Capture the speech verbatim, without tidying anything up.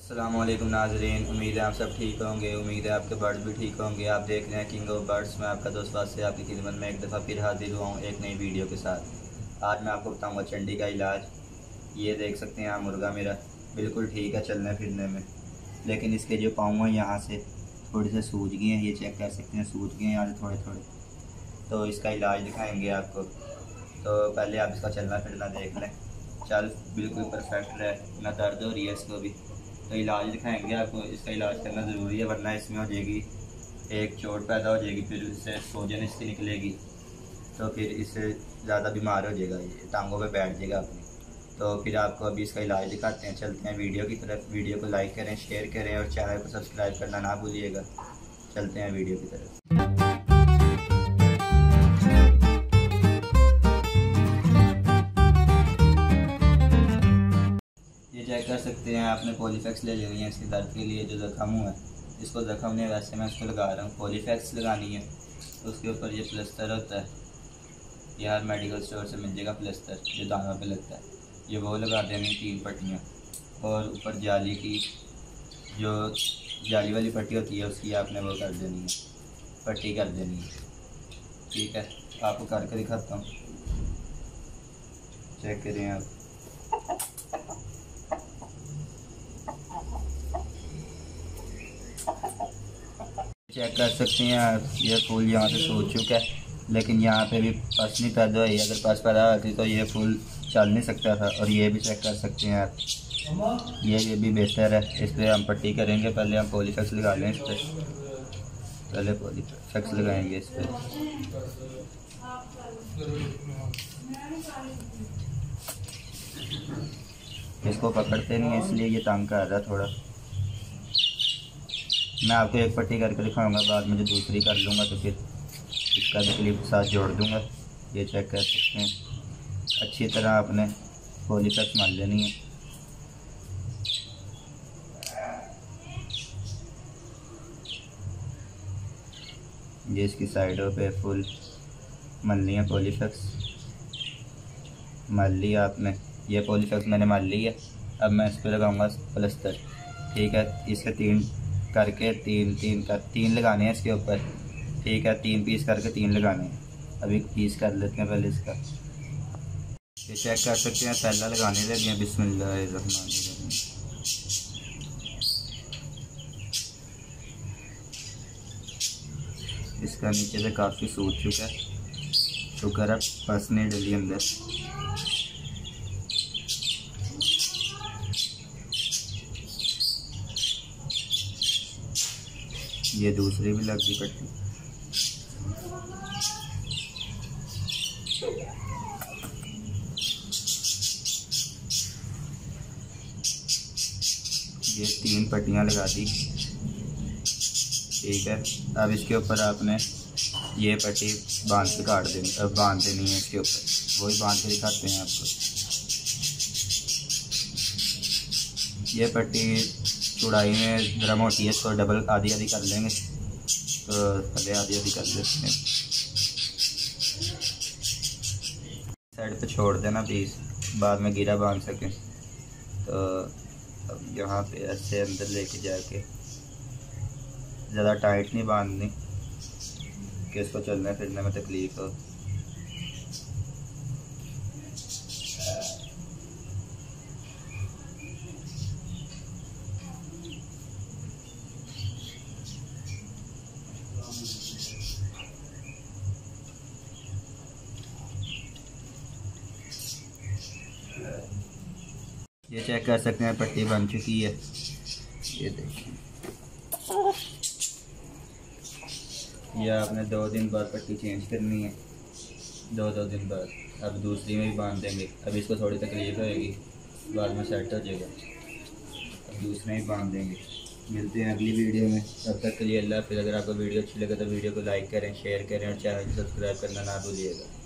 अस्सलाम वालेकुम नाज़रीन, उम्मीद है आप सब ठीक होंगे। उम्मीद है आपके बर्ड्स भी ठीक होंगे। आप देख रहे हैं किंग ऑफ बर्ड्स में आपका दोस्त वास्ते आपकी खिदमत में एक दफ़ा फिर हाजिर हुआ हूँ एक नई वीडियो के साथ। आज मैं आपको बताऊँगा चंडी का इलाज। ये देख सकते हैं आप, मुर्गा मेरा बिल्कुल ठीक है चलने फिरने में, लेकिन इसके जो पाँव हैं यहाँ से थोड़े से सूज गए हैं। ये चेक कर सकते हैं, सूज गए हैं यहाँ से थोड़े थोड़े। तो इसका इलाज दिखाएँगे आपको। तो पहले आप इसका चलना फिरना देख लें। चल बिल्कुल परफेक्ट है, ना दर्द हो रही है इसको भी। तो इलाज दिखाएंगे आपको। इसका इलाज करना ज़रूरी है, वरना इसमें हो जाएगी एक चोट पैदा हो जाएगी, फिर इससे सोजन इसकी निकलेगी, तो फिर इससे ज़्यादा बीमार हो जाएगा, ये टांगों पे बैठ जाएगा अपनी। तो फिर आपको अभी इसका इलाज दिखाते हैं। चलते हैं वीडियो की तरफ। वीडियो को लाइक करें, शेयर करें और चैनल को सब्सक्राइब करना ना भूलिएगा। चलते हैं वीडियो की तरफ। चेक कर सकते हैं आपने पॉलीफैक्स ले लेनी है इसके दर्द के लिए। जो ज़ख्म हुआ है, इसको ज़ख्म नहीं, वैसे मैं इसको लगा रहा हूँ। पॉलीफैक्स लगानी है, तो उसके ऊपर ये प्लस्तर होता है, ये हर मेडिकल स्टोर से मिल जाएगा प्लस्तर, जो दानों पे लगता है। ये वो लगा देनी तीन पट्टियाँ, और ऊपर जाली की जो जाली वाली पट्टी होती है उसकी आपने वो कर देनी है, पट्टी कर देनी है। ठीक है, आपको करके दिखाता हूँ, चेक करें आप। चेक कर सकते हैं आप, ये फूल यहाँ पे सूज चुका है, लेकिन यहाँ पे भी पस नहीं पैदा हुई। अगर पस पैदा होती तो ये फूल चल नहीं सकता था। और ये भी चेक कर सकते हैं आप, ये ये भी बेहतर है। इस पर हम पट्टी करेंगे। पहले हम पॉलीफैक्स लगा लें इस पर, पहले पॉलीफैक्स लगाएंगे इस पर। इसको पकड़ते नहीं है, इसलिए ये तंग कर रहा है थोड़ा। मैं आपको एक पट्टी करके दिखाऊंगा, बाद में जो दूसरी कर लूँगा तो फिर इसका भी क्लिप साथ जोड़ दूँगा। ये चेक कर सकते हैं, अच्छी तरह आपने पॉलीफैक्स मल लेनी है। ये इसकी साइडों पे फुल मलनी है पॉलीफैक्स। मल लिया आपने, ये पॉलीफैक्स मैंने मल ली है। अब मैं इस पर लगाऊँगा प्लस्तर। ठीक है, इसके तीन करके तीन तीन कर तीन लगाने हैं इसके ऊपर। ठीक है, तीन पीस करके तीन लगाने हैं। अभी पीस कर लेते हैं पहले इसका। ये चेक कर सकते हैं, पहला लगाने लगे हैं। बिस्मिल्लाहिर्रहमानिर्रहीम। इसका नीचे से काफ़ी सूज चुका है, शुक्र है पस नहीं डली अंदर। ये दूसरी भी लग गई पट्टी। ये तीन पट्टियाँ लगा दी। ठीक है, अब इसके ऊपर आपने ये पट्टी बांध के काट देनी, अब बांध देनी है इसके ऊपर। वही बांध के दिखाते हैं आपको। ये पट्टी चौड़ाई में ज़रा मोटी है, इसको डबल आधी आधी कर लेंगे। तो पहले आधी आधी कर देते हैं। साइड पे छोड़ देना पीस, बाद में गिरा बांध सकें। तो अब यहाँ पे ऐसे अंदर लेके जाके, ज़्यादा टाइट नहीं बांधनी कि इसको चलने फिरने में तकलीफ़ हो। ये चेक कर सकते हैं, पट्टी बन चुकी है। ये देखिए, ये आपने दो दिन बाद पट्टी चेंज करनी है, दो दो दिन बाद। अब दूसरी में भी बांध देंगे। अब इसको थोड़ी तकलीफ होएगी, बाद में सेट हो जाएगा। अब दूसरे में बांध देंगे। मिलते हैं अगली वीडियो में, तब तक के लिए अल्लाह हाफ़िज़। अगर आपको वीडियो अच्छी लगे तो वीडियो को लाइक करें, शेयर करें और चैनल को सब्सक्राइब करना ना भूलिएगा।